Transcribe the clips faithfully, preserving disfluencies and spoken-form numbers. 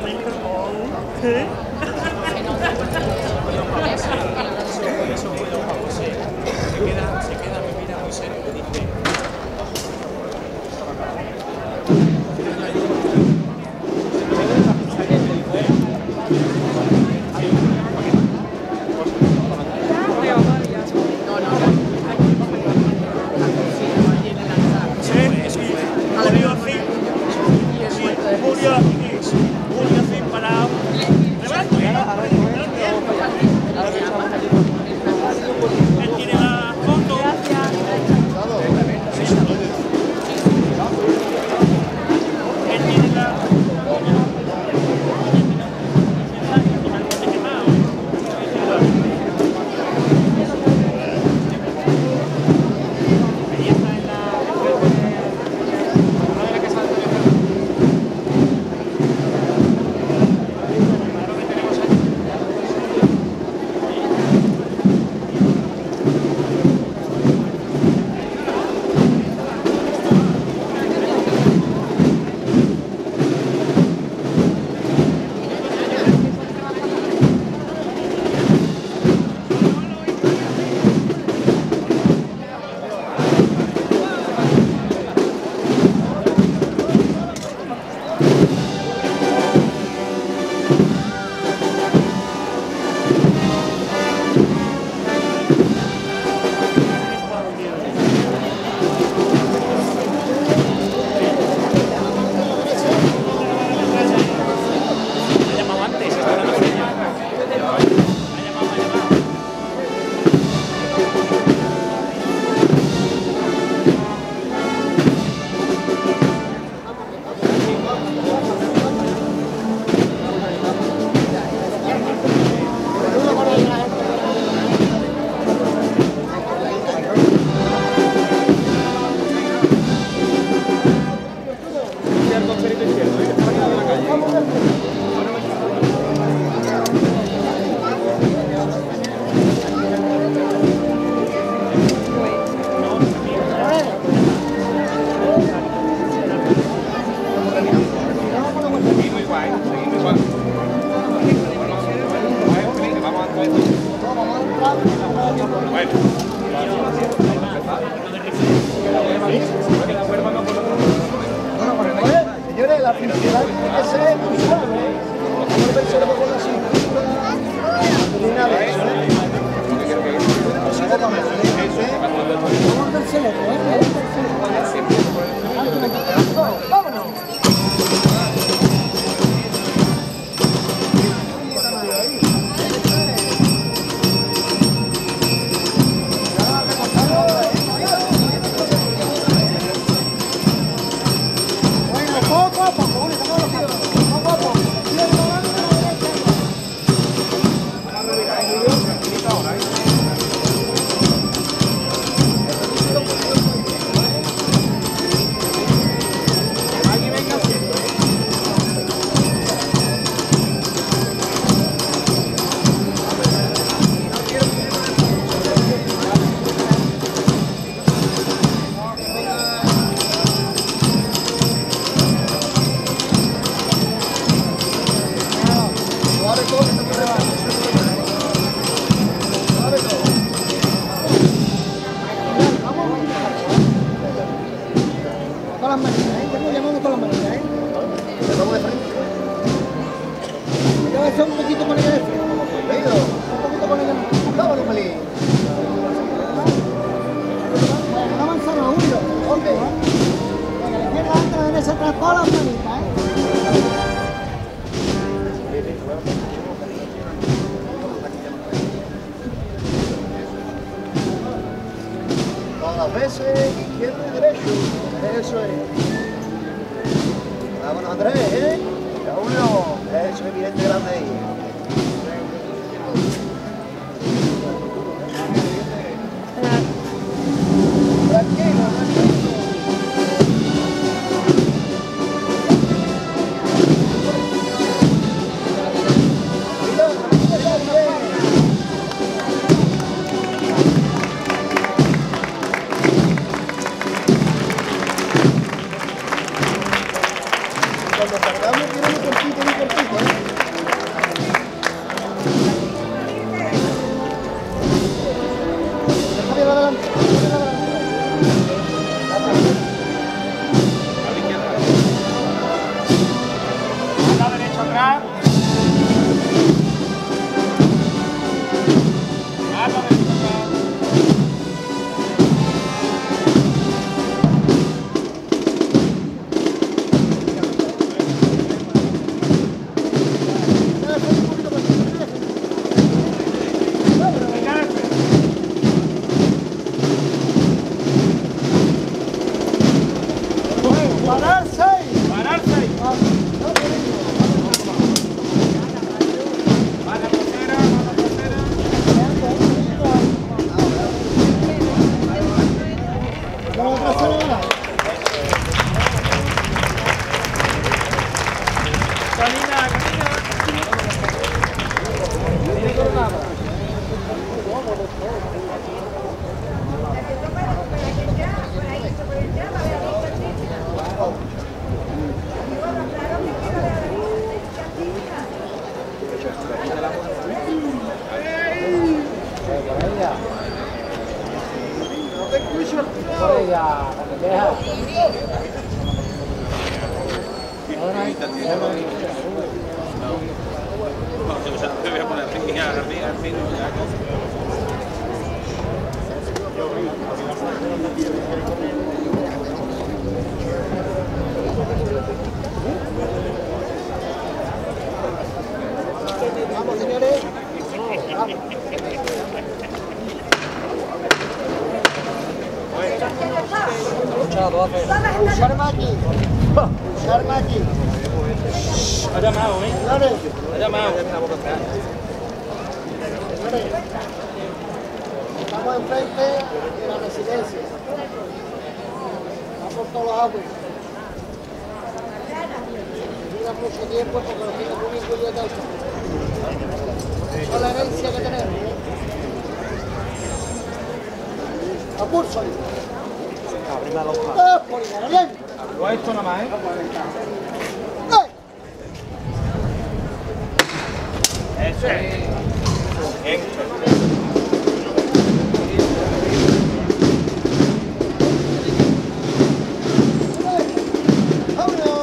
¿Qué? Se queda, se queda, me mira muy serio y dice... Señores, la felicidad tiene que ser suave, ¿eh? Vamos a verse luego con la cintura, ni nada de eso, ¿eh? Vamos a verse luego, ¿eh? ¡Vámonos! Con las manitas, ¿eh? Estamos llamando con las manitas, ¿eh? ¿Te vamos de frente? Ya va a ser un poquito con ella de frente. ¿Leído? Un poquito con ella de frente. Vámonos, Melín. Una manzana, uno. Ok. Venga, la izquierda antes de ese atrás con las manitas, ¿eh? Todas las veces, izquierdo y derecho. Eso es. Vámonos, Andrés, ¿eh? Ya uno. Eso es bien grande ahí. Tranquilo, tranquilo. Cuando salgamos, tiramos cortito, muy cortito, ¿eh? atrás. Alba de Vamos, señores. Vamos. Usar aquí. Usar aquí. Ha llamado, ¿eh? Señores. Ha llamado. Señores. Estamos enfrente de la residencia. Vamos por todos los aguas. Dura mucho tiempo porque lo tiene muy bien cuidado. Esa es la herencia que tenemos. A pulso. Arriba los pasos. ¡Eh, por igual, bien! O esto nada más, ¿eh? ¡Eh! Eso es. Bien. ¡Vámonos!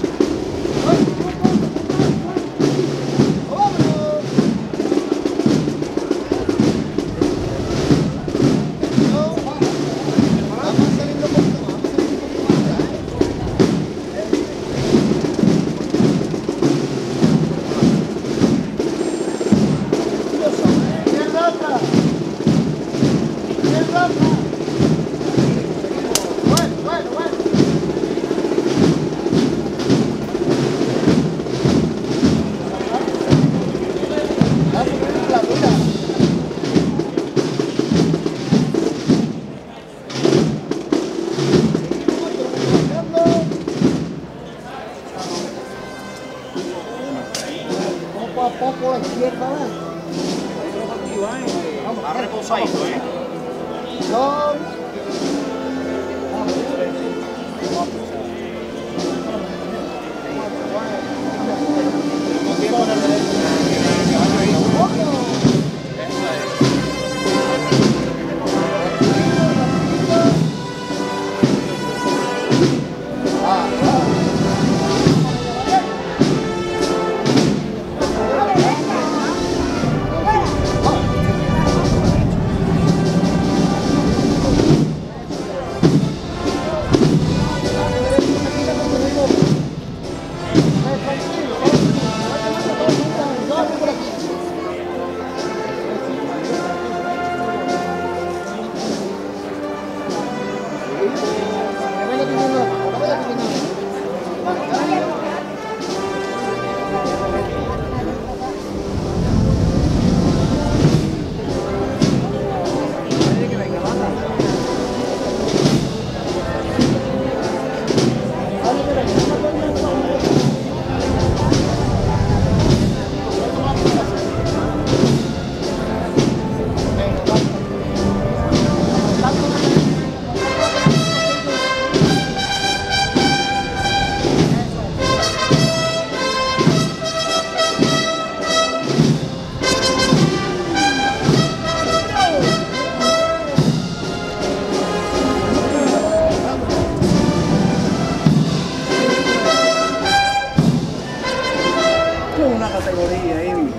Poco a poco la izquierda. Vamos, va reposadito, ¿eh? Son. Tranquilo. la categoría, Ivy.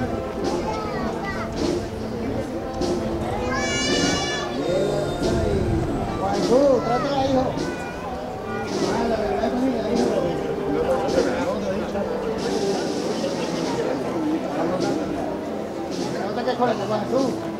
Juan Cruz, trátala, hijo. Ah, la verdad es familia, hijo. ¿Qué nota que es con el Juan Cruz?